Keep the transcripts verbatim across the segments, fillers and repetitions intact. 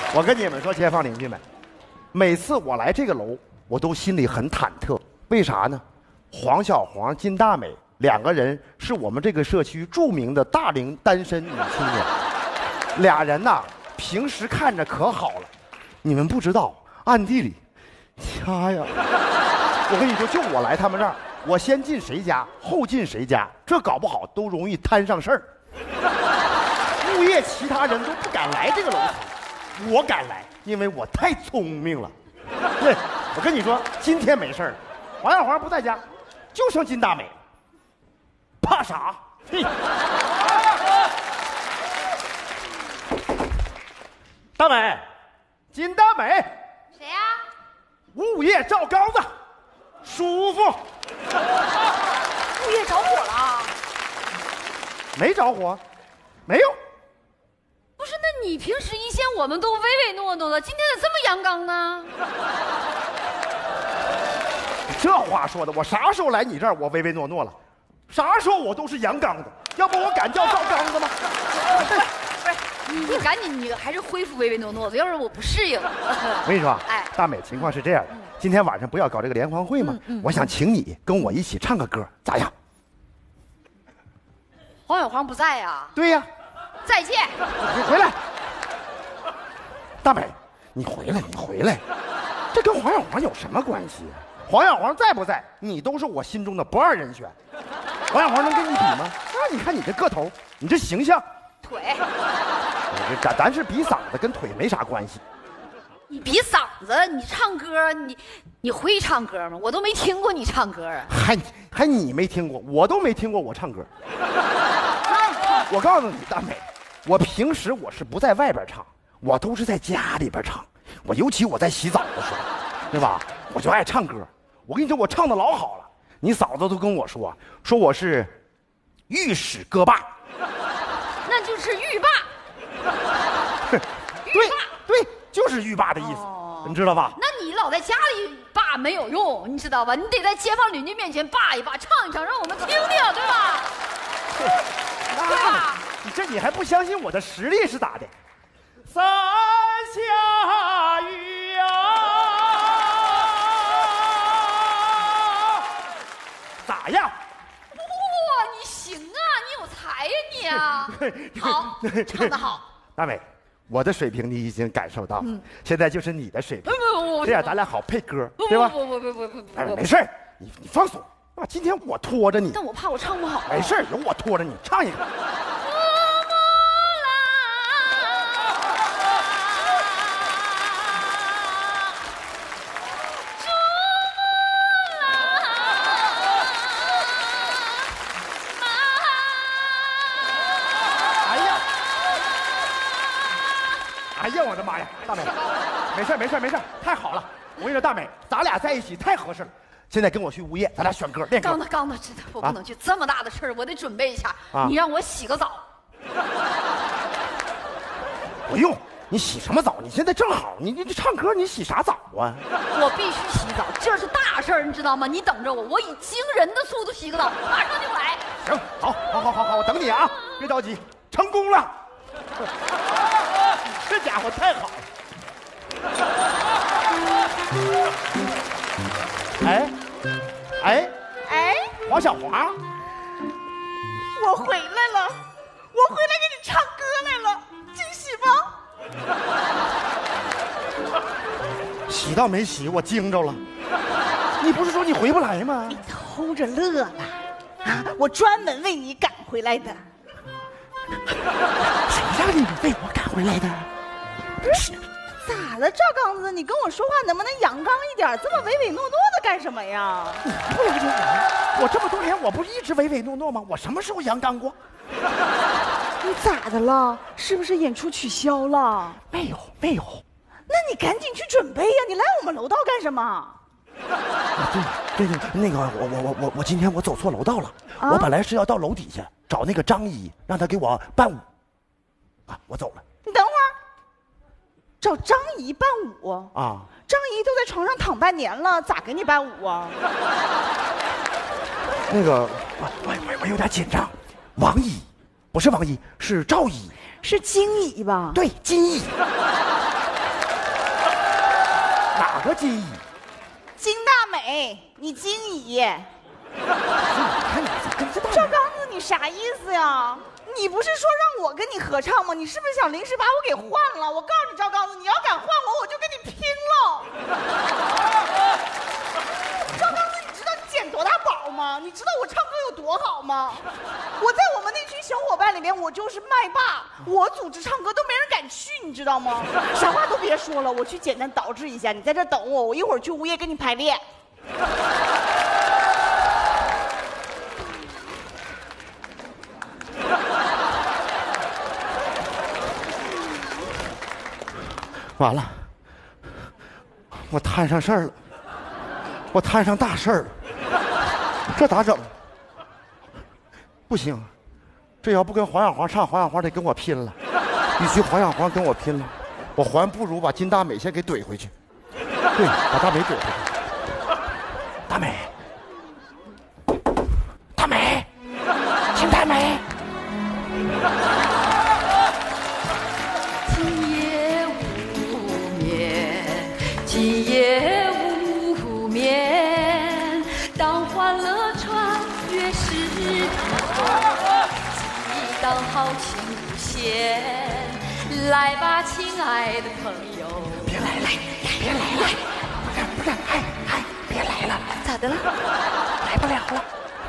我跟你们说，街坊邻居们，每次我来这个楼，我都心里很忐忑。为啥呢？黄小黄、金大美两个人是我们这个社区著名的大龄单身女青年，俩人呐，平时看着可好了，你们不知道，暗地里，掐呀！我跟你说，就我来他们这儿，我先进谁家，后进谁家，这搞不好都容易摊上事儿。物业其他人都不敢来这个楼层，我敢来，因为我太聪明了。对，我跟你说，今天没事儿，黄小黄不在家，就剩金大美，怕啥？嘿，大美，金大美， 谁呀？ 物业照缸子，舒服。 物业着火了？ 没着火，没有。 不是，那你平时一见我们都唯唯诺诺的，今天咋这么阳刚呢？ 这话说的，我啥时候来你这儿我唯唯诺诺了？啥时候我都是阳刚的，要不我敢叫赵刚子吗？ 不是，你你赶紧，你还是恢复唯唯诺诺的，要是我不适应。 我跟你说，哎，大美，情况是这样的，今天晚上不要搞这个联欢会吗？嗯嗯、我想请你跟我一起唱个歌，咋样？ 黄小黄不在呀？ 对呀。 再见。 你回来，大美，你回来，你回来，这跟黄小黄有什么关系啊？黄小黄在不在，你都是我心中的不二人选。黄小黄能跟你比吗？啊，你看你这个头，你这形象， 腿， 咱咱是比嗓子，跟腿没啥关系。 你比嗓子，你唱歌，你你会唱歌吗？我都没听过你唱歌啊。 还还你没听过，我都没听过我唱歌。我告诉你，大美，我平时我是不在外边唱，我都是在家里边唱。我尤其我在洗澡的时候，对吧？我就爱唱歌。我跟你说，我唱的老好了。你嫂子都跟我说，说我是御史歌霸。 那就是浴霸。 对对，就是浴霸的意思，哦、你知道吧？ 那你老在家里霸没有用，你知道吧？你得在街坊邻居面前霸一霸，唱一唱，让我们听听，对吧？对吧？ 你这你还不相信我的实力是咋的？三下雨呀、啊，咋样？ 哇，你行啊，你有才呀你啊！好，唱得好。 大美，我的水平你已经感受到了，嗯、现在就是你的水平。 不不不， 这样咱俩好配歌，对吧？ 不不不不不不， 没事儿，你你放松。啊，今天我拖着你， 但我怕我唱不好。 没事，有我拖着你，唱一个。哎呀，哎呀，我的妈呀，大美，没事没事没事，太好了！我跟你说，大美，咱俩在一起太合适了。现在跟我去物业，咱俩选歌练歌。 刚子刚子，知道我不能去，啊、这么大的事儿，我得准备一下。啊、你让我洗个澡。 不用，你洗什么澡？你现在正好，你你唱歌，你洗啥澡啊？ 我必须洗澡，这是大事儿，你知道吗？你等着我，我以惊人的速度洗个澡，马上就来。 行，好，好，好，好，好，我等你啊！别着急，成功了。这家伙太好了。哎，哎， 哎， 黄小华， 我回来了，我回来给你唱歌来了，惊喜吗？ 喜倒没喜，我惊着了。你不是说你回不来吗？ 你偷着乐了啊！我专门为你赶回来的。 谁让你为我赶回来的？ 不是。咋了，赵刚子？你跟我说话能不能阳刚一点？这么唯唯诺诺的干什么呀？ 你不了解我，我这么多年我不是一直唯唯诺诺吗？我什么时候阳刚过？ 你咋的了？是不是演出取消了？ 没有，没有。 那你赶紧去准备呀！你来我们楼道干什么？啊、 对对对，那个我我我我我今天我走错楼道了。啊、我本来是要到楼底下找那个张姨，让她给我伴舞。啊，我走了。 你等会儿。找张姨伴舞啊！ 张姨都在床上躺半年了，咋给你伴舞啊？ 那个，我我我我有点紧张。王姨，不是王姨，是赵姨， 是金姨吧？ 对，金姨。 哪个金姨？ 金大美，你金姨。 看你跟这赵刚子，你啥意思呀？你不是说让我跟你合唱吗？你是不是想临时把我给换了？我告诉你，赵刚子，你要敢换我，我就跟你拼了！赵刚子，你知道你捡多大宝吗？你知道我唱歌有多好吗？我在我们那群小伙伴里面，我就是麦霸，我组织唱歌都没人敢去，你知道吗？啥话都别说了，我去简单捯饬一下，你在这等我，我一会儿去物业跟你排练。 完了，我摊上事儿了，我摊上大事儿了，这咋整？不行，这要不跟黄小黄唱，黄小黄得跟我拼了。与其黄小黄跟我拼了，我还不如把金大美先给怼回去。对，把大美怼回去。大美，大美，金大美。 今夜无眠，当欢乐穿越时空，激荡豪情无限。来吧，亲爱的朋友， 别来了，别来了，不是不是，哎哎，别来了， 咋的了？ 来不了了。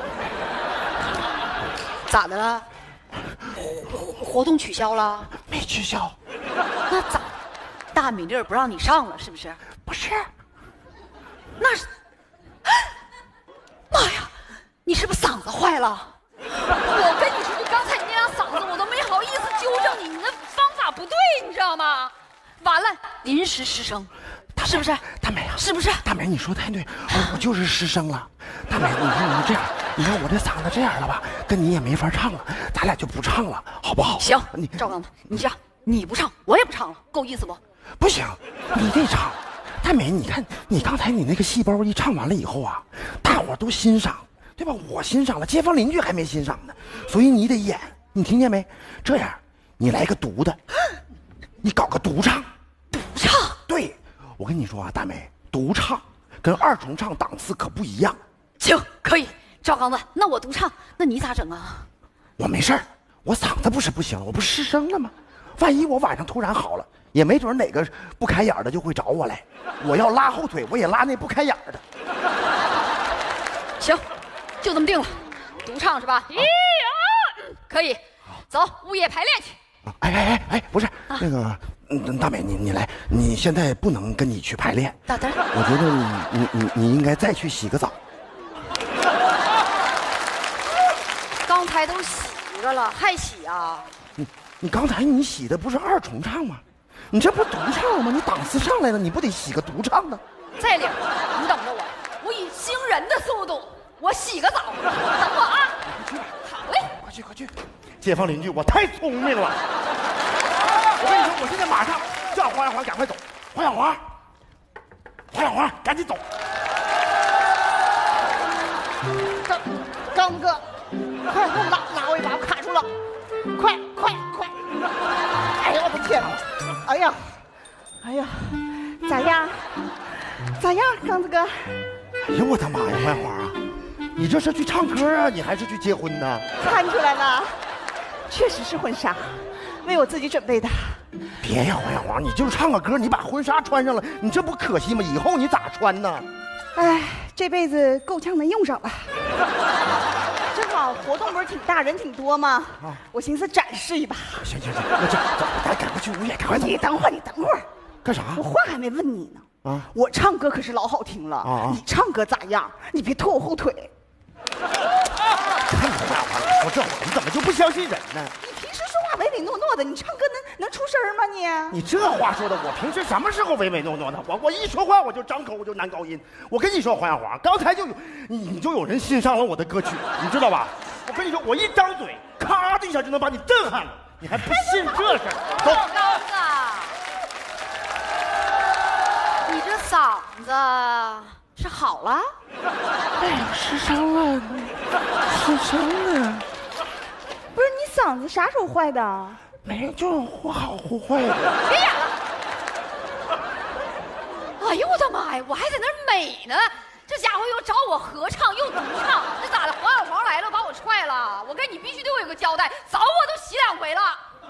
咋的了？活动取消了？ 没取消。 那咋？大美丽不让你上了，是不是？ 不是， 那是，妈呀，你是不是嗓子坏了？我跟你说，就刚才你那样嗓子，我都没好意思纠正你，你那方法不对，你知道吗？完了，临时失声，是不是？ 大美啊， 是不是？ 大美，你说太对，我我就是失声了。大美，你看你这样，你看我这嗓子这样了吧，跟你也没法唱了，咱俩就不唱了，好不好？ 行， 你赵刚子，你这样，你不唱，我也不唱了，够意思不？ 不行，你得唱。大美，你看你刚才你那个戏包一唱完了以后啊，大伙都欣赏，对吧？我欣赏了，街坊邻居还没欣赏呢，所以你得演，你听见没？这样，你来个独的，你搞个独唱。 独唱？ 对，我跟你说啊，大美，独唱跟二重唱档次可不一样。 行，可以，赵刚子，那我独唱，那你咋整啊？ 我没事儿，我嗓子不是不行了，我不失声了吗？万一我晚上突然好了，也没准哪个不开眼的就会找我来。我要拉后腿，我也拉那不开眼的。 行，就这么定了，独唱是吧？一、二，可以，走，物业排练去。 哎哎哎哎，不是、啊、那个，嗯，大美，你你来，你现在不能跟你去排练。 咋的？ 我觉得你你你你应该再去洗个澡。 刚才都洗一个了，还洗啊？ 你你刚才你洗的不是二重唱吗？你这不独唱吗？你档次上来了，你不得洗个独唱呢？ 在理儿，你等着我，我以惊人的速度，我洗个澡，等我啊！ 快去吧。 好嘞， 快去快去！街坊邻居，我太聪明了。我跟你说，我现在马上叫黄小黄赶快走。黄小黄，黄小黄，赶紧走。 刚刚哥，快给我拉拉我一把，我卡住了！快快快！哎呀，我的天！哎呀，哎呀，咋样？咋样，刚子哥？ 哎呀，我的妈呀，黄小黄啊！你这是去唱歌啊，你还是去结婚呢？ 看出来了，确实是婚纱，为我自己准备的。 别呀，黄小黄，你就是唱个歌，你把婚纱穿上了，你这不可惜吗？以后你咋穿呢？ 哎，这辈子够呛能用上了。正好活动不是挺大，人挺多吗？啊，我寻思展示一把。 行行行，那这走，咱赶快去物业，赶快走。 你等会儿，你等会儿， 干啥？ 我话还没问你呢。 啊， 我唱歌可是老好听了。啊，你唱歌咋样？你别拖我后腿。 看你这话说这话，你怎么就不相信人呢？ 你平时说话唯唯诺诺的，你唱歌能能出声吗你？ 你这话说的，我平时什么时候唯唯诺诺的？我我一说话我就张口我就男高音。我跟你说，黄小黄，刚才就有你你就有人欣赏了我的歌曲，你知道吧？我跟你说，我一张嘴，咔的一下就能把你震撼了，你还不信这事儿？走。 高子，你这嗓子是好了？ 哎呀，失声了，失声了。 不是你嗓子啥时候坏的？ 没，就是忽好忽坏的。 别演了！哎呦我的妈呀，我还在那儿美呢，这家伙又找我合唱又独唱，这咋的？黄小黄来了把我踹了，我跟你必须对我有个交代，早我都洗两回了。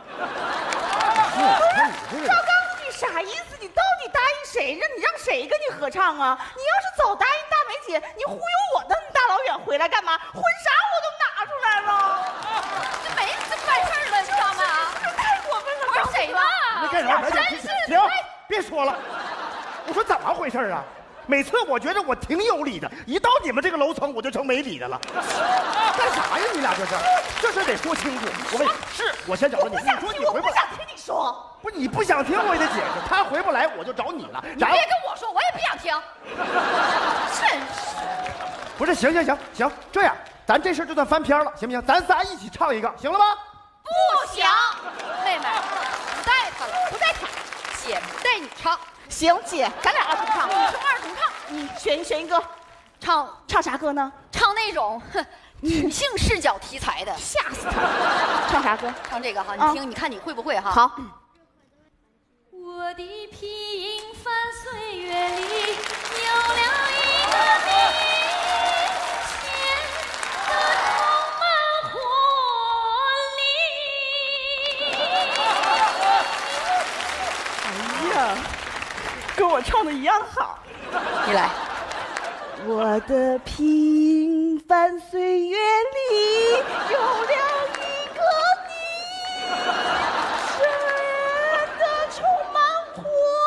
赵刚，你啥意思？你到底答应谁？让你让谁跟你合唱啊？你要是早答应大梅姐，你忽悠我那么大老远回来干嘛？婚纱我都拿出来了， 这没这办事儿了，知道吗？ 这太过分了！ 玩谁呢？ 你干啥？ 真是行，别说了。我说怎么回事啊？每次我觉得我挺有理的，一到你们这个楼层我就成没理的了。干啥呀？你俩这是？这事得说清楚。我问你，是我先找你，你说你回不来。 我不想听你说。 不，你不想听我也得解释。他回不来我就找你了。 你别跟我说，我也不想听。真是。 不是，行行行行，这样咱这事就算翻篇了，行不行？咱仨一起唱一个，行了吗？ 不行，妹妹，不带他了，不带他，姐带你唱。 行，姐，咱俩二重唱， 你唱二重唱， 你选选一个， 唱唱啥歌呢？ 唱那种哼女性视角题材的， 吓死他！唱啥歌？ 唱这个哈， 啊你听，你看你会不会哈？ 好。 我的平凡岁月里有了一个你，显得充满活力。 哎呀，跟我唱的一样好。 你来。 我的平凡岁月里有了一个你，显得充满活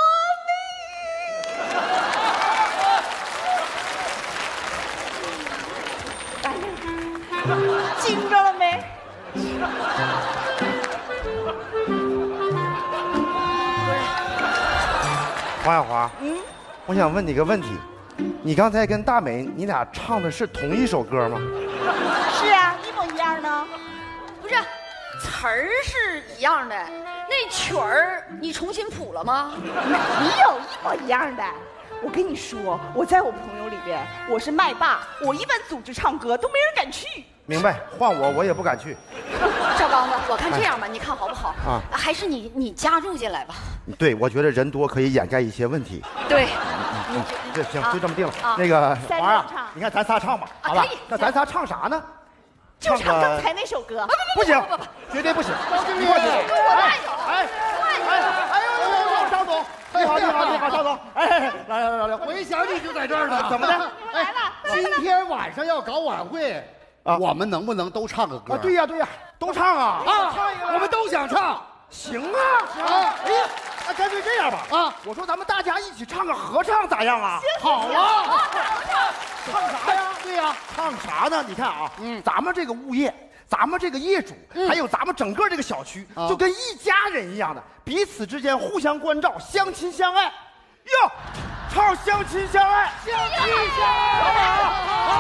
力。惊着了没？ 黄小华，嗯，我想问你个问题，你刚才跟大美，你俩唱的是同一首歌吗？ 是啊，一模一样呢。 不是，词儿是一样的，那曲儿你重新谱了吗？ 没有，一模一样的。我跟你说，我在我朋友里边，我是麦霸，我一般组织唱歌都没人敢去。 明白，换我我也不敢去。 赵刚子，我看这样吧，你看好不好？ 啊， 还是你你加入进来吧。 对，我觉得人多可以掩盖一些问题。 对， 嗯，对，行，就这么定了。 啊那个三华啊人唱， 你看咱仨唱吧，好吧可以？ 那咱仨唱啥呢？ 就唱个刚才那首歌。 不行不不不， 绝对不行！ 你一块儿去。 哎哎哎哎呦呦呦，张总，你好你好你好，张总，哎，来来来来， 我一想你就在这儿呢。 怎么的？ 来了， 今天晚上要搞晚会， 啊我们能不能都唱个歌？ 啊，对呀对呀，都唱啊！ 啊唱一个， 我们都想唱。 行啊行啊！哎呀，那干脆这样吧啊！ 我说咱们大家一起唱个合唱咋样啊？ 好啊！ 唱啥呀？ 对呀， 唱啥呢？你看啊，嗯，咱们这个物业，咱们这个业主，还有咱们整个这个小区， 啊就跟一家人一样的，彼此之间互相关照，相亲相爱。哟，唱相亲相爱， 相亲相爱， 好不好？